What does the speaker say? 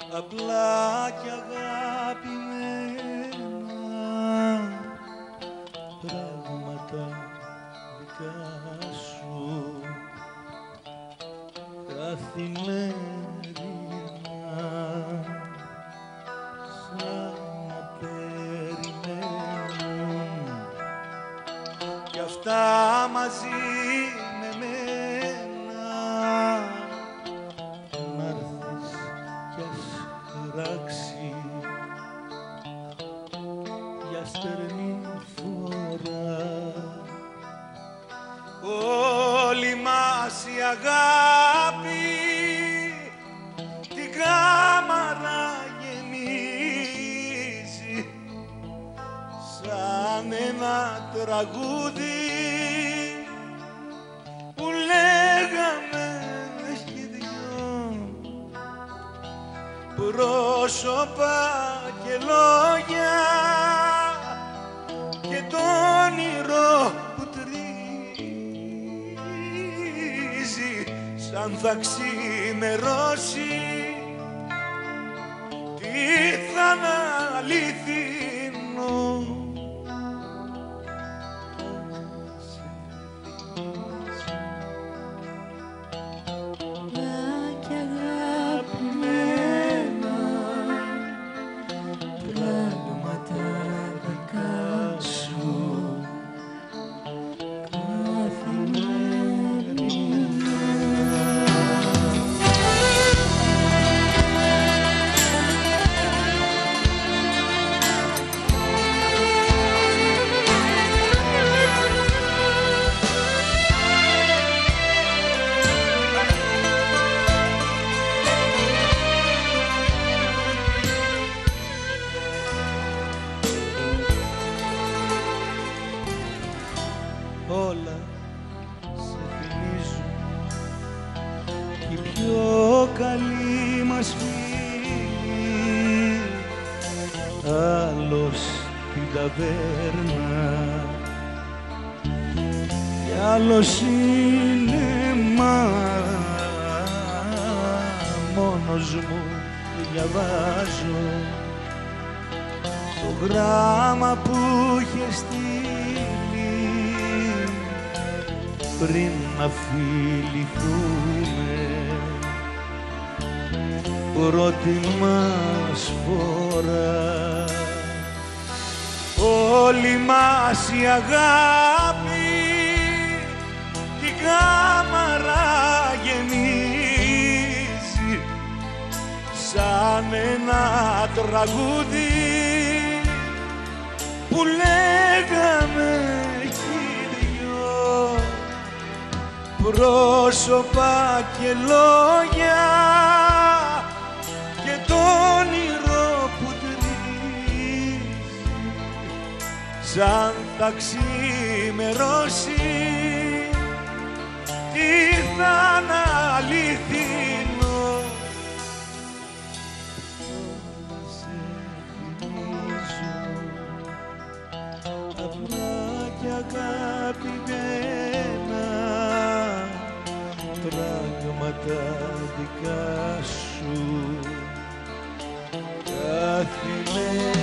απλά κι αγαπημένα πράγματα δικά σου καθημερινά σαν να περιμένουν κι αυτά μαζί με μένα να έρθεις κι ας χαράξει για στερνή φορά όλη μας η αγάπη την κάμαρα γεμίζει σαν ένα τραγούδι που λέγαμε κι δυο πρόσωπα και λόγια και το όνειρο που τρίζει σαν θα ξημερώσει τι θα είναι αληθινό. Όλα σε θυμίζουν κι οι πιο καλοί μας φίλοι άλλος στην ταβέρνα κι άλλος σινεμά μόνος μου διαβάζω το γράμμα που είχε στείλει πριν να φιληθούμε πρώτη μας φορά όλη μας η αγάπη την κάμαρα γεμίζει σαν ένα τραγούδι που λέγαμε κι δυο πρόσωπα και λόγια και το όνειρο που τρίζει σαν θα ξημερώσει τι θα είναι αληθινό. Σε θυμίζω απλά κι αγαπημένα πράγματα δικά σου καθημερινά.